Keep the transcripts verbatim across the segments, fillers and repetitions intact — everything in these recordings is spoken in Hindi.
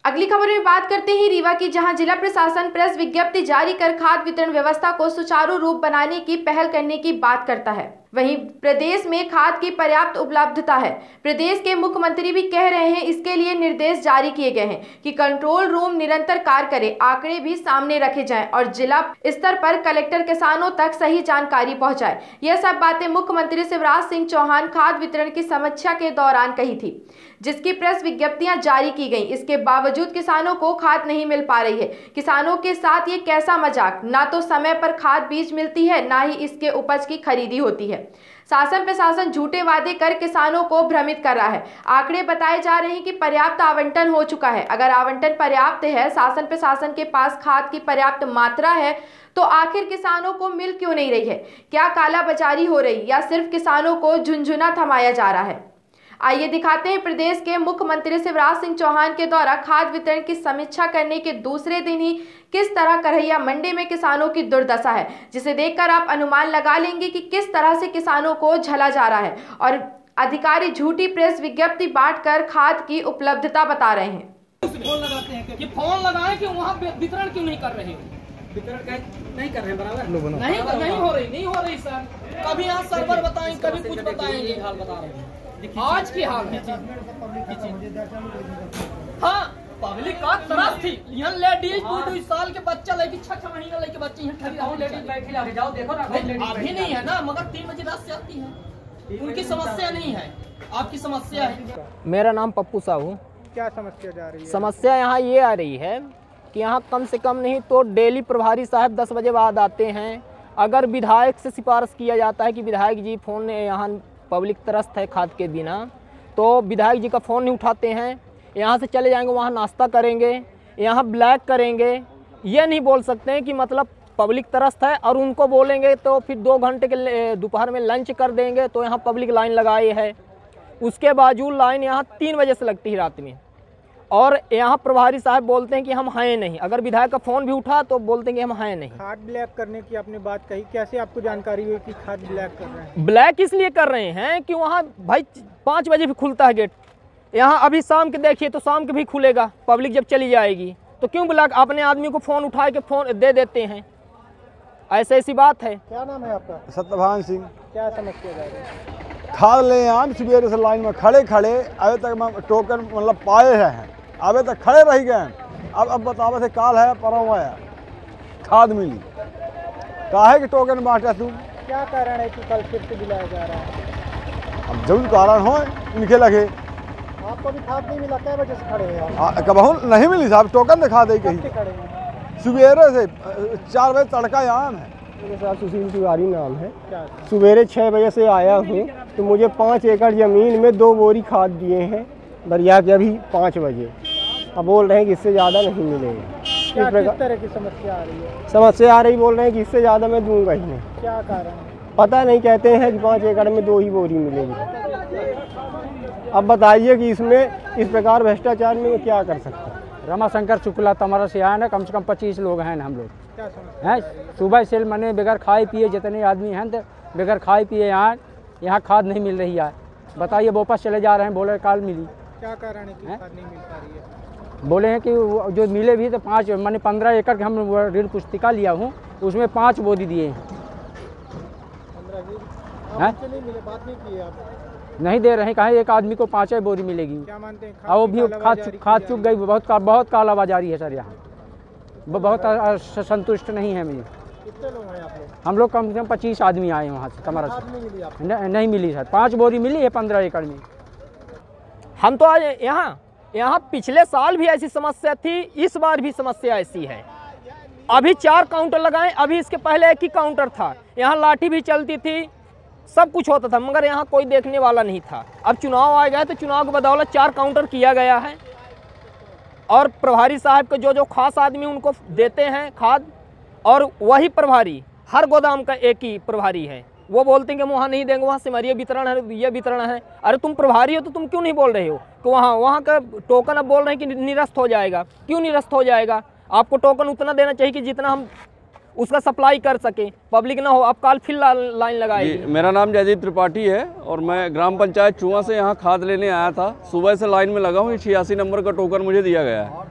अगली खबर में बात करते हैं रीवा की, जहां जिला प्रशासन प्रेस विज्ञप्ति जारी कर खाद्य वितरण व्यवस्था को सुचारू रूप बनाने की पहल करने की बात करता है। वहीं प्रदेश में खाद की पर्याप्त उपलब्धता है। प्रदेश के मुख्यमंत्री भी कह रहे हैं, इसके लिए निर्देश जारी किए गए हैं कि कंट्रोल रूम निरंतर कार्य करे, आंकड़े भी सामने रखे जाएं और जिला स्तर पर कलेक्टर किसानों तक सही जानकारी पहुंचाए। यह सब बातें मुख्यमंत्री शिवराज सिंह चौहान खाद्य वितरण की समीक्षा के दौरान कही थी, जिसकी प्रेस विज्ञप्तियां जारी की गई। इसके बावजूद किसानों को खाद नहीं मिल पा रही है। किसानों के साथ ये कैसा मजाक, ना तो समय पर खाद बीज मिलती है, ना ही इसके उपज की खरीदी होती है। शासन प्रशासन झूठे वादे कर किसानों को भ्रमित कर रहा है। आंकड़े बताए जा रहे हैं कि पर्याप्त आवंटन हो चुका है। अगर आवंटन पर्याप्त है, शासन प्रशासन के पास खाद की पर्याप्त मात्रा है, तो आखिर किसानों को मिल क्यों नहीं रही है? क्या कालाबाजारी हो रही या सिर्फ किसानों को झुनझुना थमाया जा रहा है? आइए दिखाते हैं प्रदेश के मुख्यमंत्री शिवराज सिंह चौहान के द्वारा खाद्य वितरण की समीक्षा करने के दूसरे दिन ही किस तरह करैया मंडी में किसानों की दुर्दशा है, जिसे देखकर आप अनुमान लगा लेंगे कि किस तरह से किसानों को झला जा रहा है और अधिकारी झूठी प्रेस विज्ञप्ति बांटकर खाद की उपलब्धता बता रहे हैं। फोन लगाते हैं कि फोन लगाएं कि वहाँ वितरण क्यों नहीं कर रहे हो? वितरण नहीं कर रहे हैं बराबर नहीं नहीं हो रही नहीं हो रही सर। कभी यहाँ सर्वर बताएं, कभी कुछ बताएंगे। हाल बता रहे हैं आज की हाल है। हाँ, पब्लिक का त्रस्त थी। यहाँ लेडीज दो दो साल के बच्चा लेके छह छह महीना लेके बच्चे यहाँ ठहरी रहो। लेडीज बैठी लाके जाओ, देखो ना अभी नहीं है ना, मगर तीन बजे रात से आती है। उनकी समस्या नहीं है, आपकी समस्या है। मेरा नाम पप्पू साहू। क्या समस्या जा रही है? समस्या यहाँ ये आ रही है कि यहाँ कम से कम नहीं तो डेली प्रभारी साहब दस बजे बाद आते हैं। अगर विधायक से सिफारिश किया जाता है कि विधायक जी फोन यहाँ पब्लिक त्रस्त है खाद के बिना, तो विधायक जी का फ़ोन नहीं उठाते हैं। यहाँ से चले जाएंगे, वहाँ नाश्ता करेंगे, यहाँ ब्लैक करेंगे। ये नहीं बोल सकते हैं कि मतलब पब्लिक त्रस्त है और उनको बोलेंगे तो फिर दो घंटे के दोपहर में लंच कर देंगे तो यहाँ पब्लिक लाइन लगाई है। उसके बावजूद लाइन यहाँ तीन बजे से लगती है रात में, और यहाँ प्रभारी साहब बोलते हैं कि हम हैं नहीं। अगर विधायक का फ़ोन भी उठा तो बोलते हैं कि हम हैं नहीं। खाद ब्लैक करने की आपने बात कही, कैसे आपको जानकारी हुई कि खाद ब्लैक कर रहे हैं? ब्लैक इसलिए कर रहे हैं कि वहाँ भाई पाँच बजे भी खुलता है गेट। यहाँ अभी शाम के देखिए तो शाम के भी खुलेगा, पब्लिक जब चली जाएगी तो क्यों ब्लैक? अपने आदमी को फ़ोन उठा के फ़ोन दे देते हैं, ऐसे ऐसी बात है। क्या नाम है आपका? सत्यभान सिंह। क्या समस्या जा रही है? खाद ले आम सवेरे से लाइन में खड़े खड़े अभी तक टोकन मतलब पाए हैं, अभी तक खड़े रह गए। अब अब बताओ से काल है परवा है खाद मिली, काहे के टोकन बांटे तुम? क्या कारण है कि कल फिर से बुलाया जा रहा है? अब जब कारण हो इनके लगे। आपको भी खाद नहीं मिला, क्या वजह से खड़े हैं? कबहू नहीं मिली साहब, टोकन दिखा दे कहीं। खड़े हैं सवेरे से चार बजे तड़का यहाँ है। मेरे साथ सुशील तिवारी नाम है। सवेरे छः बजे से आया हूँ तो मुझे पाँच एकड़ ज़मीन में दो बोरी खाद दिए हैं दरिया के अभी पाँच बजे। अब बोल रहे हैं कि इससे ज़्यादा नहीं मिलेगा। क्या किस तरह की समस्या आ रही है? समस्या आ रही, बोल रहे हैं कि इससे ज़्यादा मैं दूंगा ही नहीं। क्या कारण है? पता नहीं, कहते हैं कि पाँच एकड़ में दो ही बोरी मिलेगी। अब बताइए कि इसमें इस प्रकार भ्रष्टाचार में क्या कर सकते हैं? रमाशंकर शुक्ला तमारा से आया ना, कम से कम पच्चीस लोग हैं हम लोग हैं। सुबह से मैंने बगैर खाए पिए जितने आदमी हैं तो बगैर खाए पिए यहाँ यहाँ खाद नहीं मिल रही है। बताइए, वापस चले जा रहे हैं, बोले काल मिली। क्या कारण है कि खाद नहीं मिल पा रही है? बोले हैं कि जो मिले भी तो पाँच, मैंने पंद्रह एकड़ के हम ऋण पुस्तिका लिया हूँ, उसमें पाँच बोरी दिए हैं। नहीं मिले, बात नहीं की आप? नहीं दे रहे हैं, कहा एक आदमी को पाँच ही बोरी मिलेगी। क्या मानते हैं? और वो भी खाद खाद चुक गई। बहुत का, बहुत कालाबाजारी है सर यहाँ, बहुत संतुष्ट नहीं है मुझे। कितने लोग हैं आप लोग? हम लोग कम से कम पच्चीस आदमी आए वहाँ से तमारा से। नहीं मिली आपको? नहीं, नहीं मिली सर, पाँच बोरी मिली है पंद्रह एकड़ में। हम तो आज यहाँ यहाँ पिछले साल भी ऐसी समस्या थी, इस बार भी समस्या ऐसी है। अभी चार काउंटर लगाए, अभी इसके पहले एक ही काउंटर था। यहाँ लाठी भी चलती थी, सब कुछ होता था, मगर यहाँ कोई देखने वाला नहीं था। अब चुनाव आ गया तो चुनाव के बदौलत चार काउंटर किया गया है, और प्रभारी साहब के जो जो खास आदमी उनको देते हैं खाद, और वही प्रभारी हर गोदाम का एक ही प्रभारी है। वो बोलते हैं कि हम वहाँ नहीं देंगे, वहाँ सिमरिया वितरण है, ये वितरण है। अरे तुम प्रभारी हो तो तुम क्यों नहीं बोल रहे हो कि वहाँ वहाँ का टोकन अब बोल रहे हैं कि निरस्त हो जाएगा? क्यों निरस्त हो जाएगा? आपको टोकन उतना देना चाहिए कि जितना हम उसका सप्लाई कर सके, पब्लिक ना हो। अब काल फिर ला, लाइन लगाएगी। मेरा नाम जयदीप त्रिपाठी है और मैं ग्राम पंचायत चुआ से यहाँ खाद लेने आया था। सुबह से लाइन में लगा हूँ, छियासी नंबर का टोकन मुझे दिया गया है।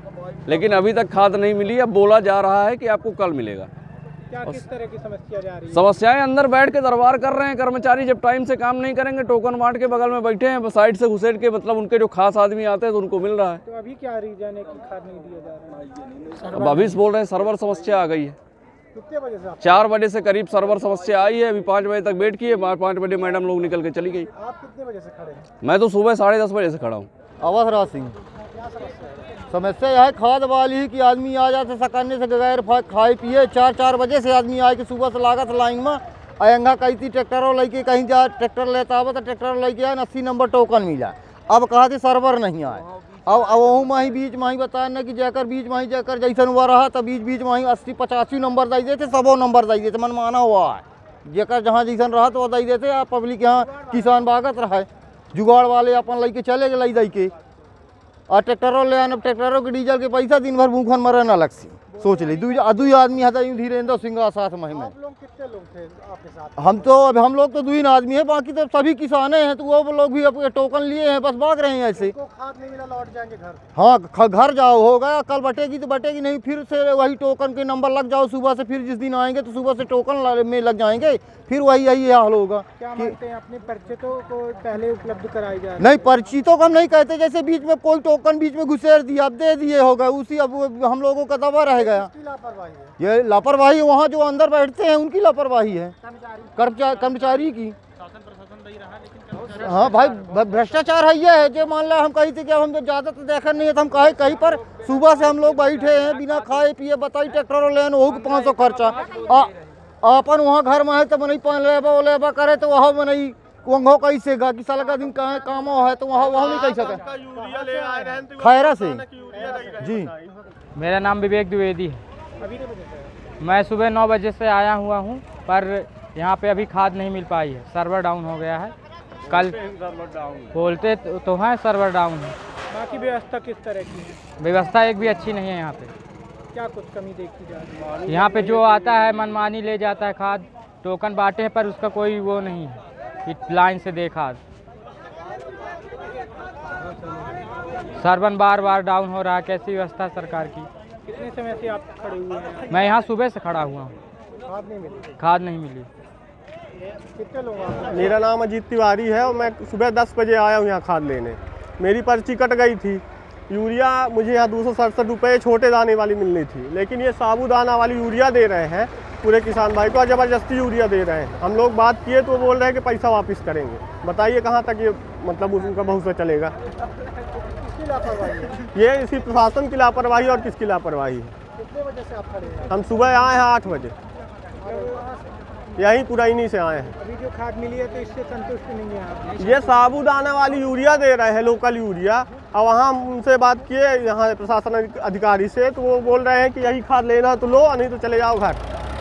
लेकिन अभी तक खाद नहीं मिली। अब बोला जा रहा है कि आपको कल मिलेगा। क्या किस तरह की समस्या जा रही है? समस्याएं अंदर बैठ के दरबार कर रहे हैं कर्मचारी, जब टाइम से काम नहीं करेंगे, टोकन बांट के बगल में बैठे हैं, साइड से घुसेट के, मतलब उनके जो खास आदमी आते हैं तो उनको मिल रहा है। तो अभी क्या रीजन है कि खाद नहीं दिया जा रहा है? अब अभी बोल रहे हैं सर्वर समस्या आ गई है। कितने बजे से? चार बजे से करीब सर्वर समस्या आई है। अभी पाँच बजे तक वेट किए, पाँच बजे मैडम लोग निकल के चली गई। आप कितने बजे से खड़े हैं? मैं तो सुबह साढ़े दस बजे से खड़ा हूँ। अवध राज सिंह। समस्या यह है खाद वाली कि आदमी आ जाते सकने से बगैर खाए पिए, चार चार बजे से आदमी आए कि सुबह से लागत लाइन में अयंगा कही थी ट्रैक्टरों लेके कहीं जा ट्रैक्टर लेता हो तो ट्रैक्टर लेके आए अस्सी नंबर टोकन मिला। अब कहा थी सर्वर नहीं आए। अब अब वह में ही बीच में ही बताया ना कि जाकर बीच में ही जाकर जैसन हुआ रहा तो बीच बीच में ही अस्सी पचासी नंबर दे देते, सबो नंबर दे देते, मन माना हुआ है जेकर जहाँ जैसन रहा तो वह दे देते। आप पब्लिक यहाँ किसान बागत रहा, जुगाड़ वाले अपन लेके चले गए दे के, और ट्रैक्टरों ले आने ट्रैक्टरों के डीजल के पैसा दिन भर भूखन मरे न अलग से सोच ली। दू दुई आदमी है यूँ धीरेन्द्र सिंह साथ में। आप लोग कितने लोग थे आपके साथ? हम तो अब हम लोग तो दुई आदमी है, बाकी तो सभी किसाने हैं। तो वो लोग भी अपने टोकन लिए हैं, बस भाग रहे हैं ऐसे। खाद नहीं मिला, लौट जाएंगे घर? हाँ, घर जाओ, हो गया, कल बटेगी तो बटेगी नहीं, फिर से वही टोकन के नंबर लग जाओ सुबह से। फिर जिस दिन आएंगे तो सुबह से टोकन में लग जाएंगे, फिर वही यही हाल होगा। क्या मानते हैं अपने परिचितों को पहले उपलब्ध कराई जाए? नहीं, परिचितों को हम नहीं कहते, जैसे बीच में कोई टोकन बीच में घुसेर दिया, अब दे दिए हो गए, उसी अब हम लोगों का दबा रह गया। ये लापरवाही वहाँ जो अंदर बैठते हैं उनकी लापरवाही है, कर्मचारी की। हाँ भाई, भ्रष्टाचार है ये है जो मान लो हम कही थे कि हम ज़्यादा तो देखा नहीं है तो हम कहे कहीं पर सुबह से हम लोग बैठे हैं बिना खाए पिए, बताई ट्रैक्टर लेन हो पाँच सौ खर्चा अपन वहाँ घर में है तो मनई पान लेबा वो लेबा करे तो वहाँ मनई वहाँ कैसे गा कि साल का दिन कहाँ काम है तो वहाँ वहाँ नहीं कह सके। खैरा से जी। मेरा नाम विवेक द्विवेदी है। मैं सुबह नौ बजे से आया हुआ हूँ, पर यहाँ पे अभी खाद नहीं मिल पाई है, सर्वर डाउन हो गया है। कल बोलते तो हैं सर्वर डाउन है। बाकी व्यवस्था किस तरह की है? व्यवस्था एक भी अच्छी नहीं है यहाँ पे। क्या कुछ कमी देखी जा रही है? यहाँ पे जो आता है मनमानी ले जाता है खाद, टोकन बांटे हैं पर उसका कोई वो नहीं है कि लाइन से दे खाद। सर्वर बार बार डाउन हो रहा है, कैसी व्यवस्था सरकार की? कितने समय से आप खड़े हुए हैं? मैं यहाँ सुबह से खड़ा हुआ हूँ। खाद नहीं मिली? खाद नहीं मिली। कितने लोग आप? मेरा नाम अजीत तिवारी है और मैं सुबह दस बजे आया हूँ यहाँ खाद लेने। मेरी पर्ची कट गई थी। यूरिया मुझे यहाँ दो सौ सड़सठ रुपये छोटे दाने वाली मिलनी थी, लेकिन ये साबुदाना वाली यूरिया दे रहे हैं पूरे किसान भाई को, ज़बरदस्ती यूरिया दे रहे हैं। हम लोग बात किए तो वो बोल रहे हैं कि पैसा वापस करेंगे। बताइए कहाँ तक ये मतलब उनका भरोसा चलेगा? ये इसी प्रशासन की लापरवाही और किसकी लापरवाही है? कितने बजे से आप खड़े हैं? हम सुबह आए हैं आठ बजे, यहीं पुरानी से आए हैं। अभी जो खाद मिली है तो इससे संतुष्ट नहीं है आप? ये साबुदाना वाली यूरिया दे रहे हैं, लोकल यूरिया। और वहाँ उनसे बात किए यहाँ प्रशासन अधिकारी से, तो वो बोल रहे हैं कि यही खाद लेना तो लो, नहीं तो चले जाओ घर।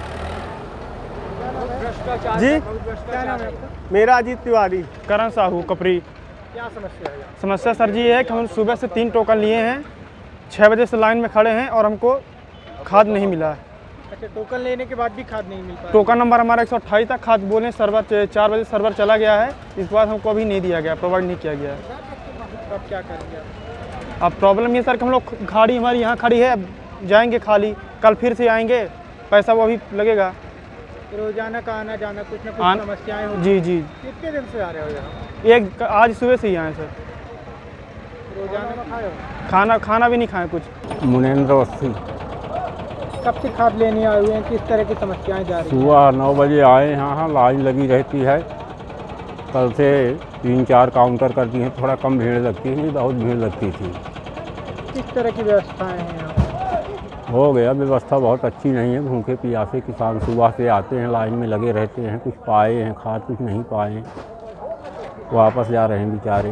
जी, क्या नाम है आपका? मेरा अजीत तिवारी। करण साहू कपरी। क्या समस्या है? समस्या सर जी ये है कि हम सुबह से तीन टोकन लिए हैं, छः बजे से लाइन में खड़े हैं और हमको खाद नहीं मिला है। अच्छा, टोकन लेने के बाद भी खाद नहीं मिल पाया? टोकन नंबर हमारा एक सौ अट्ठाईस तक खाद बोले, सर्वर चार बजे सर्वर चला गया है, इसके बाद हमको अभी नहीं दिया गया, प्रोवाइड नहीं किया गया है। तो अब क्या करेंगे आप? अब प्रॉब्लम ये सर कि हम लोग गाड़ी हमारी यहाँ खड़ी है, जाएंगे खाली, कल फिर से आएंगे, पैसा वो अभी लगेगा। रोजाना का आना जाना कुछ ना कुछ आन... समस्याएं होती? जी जी। कितने दिन से आ रहे हो यहाँ? एक आज सुबह से ही आए सर। रोजाना में खाए हो? खाना खाना भी नहीं खाए कुछ। मुनेंद्र अवस्थी। कब से खाद लेने आए हुए हैं, किस तरह की समस्याएं जा रही हैं? सुबह नौ बजे आए यहाँ, लाइन लगी रहती है। कल से तीन चार काउंटर कर दिए हैं, थोड़ा कम भीड़ लगती है, बहुत भीड़ लगती थी। किस तरह की व्यवस्थाएं हैं यहाँ? हो गया, व्यवस्था बहुत अच्छी नहीं है। भूखे प्यासे किसान सुबह से आते हैं, लाइन में लगे रहते हैं, कुछ पाए हैं खाद, कुछ नहीं पाए, वापस जा रहे हैं बेचारे।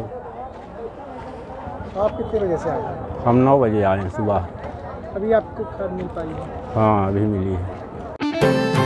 आप कितने बजे से आए? हम नौ बजे आए हैं सुबह। अभी आपको खाद मिल पाई है? हाँ, अभी मिली है।